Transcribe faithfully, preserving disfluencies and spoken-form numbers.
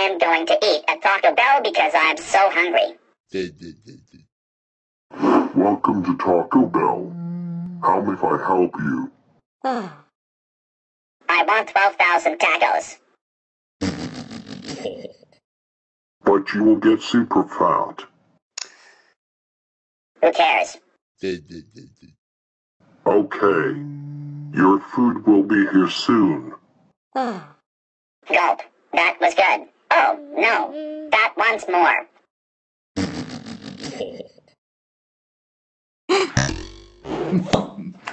I'm going to eat at Taco Bell because I'm so hungry. Welcome to Taco Bell. How may I help you? I want twelve thousand tacos. But you will get super fat. Who cares? Okay. Your food will be here soon. Gulp. That was good. Oh, no. That once more.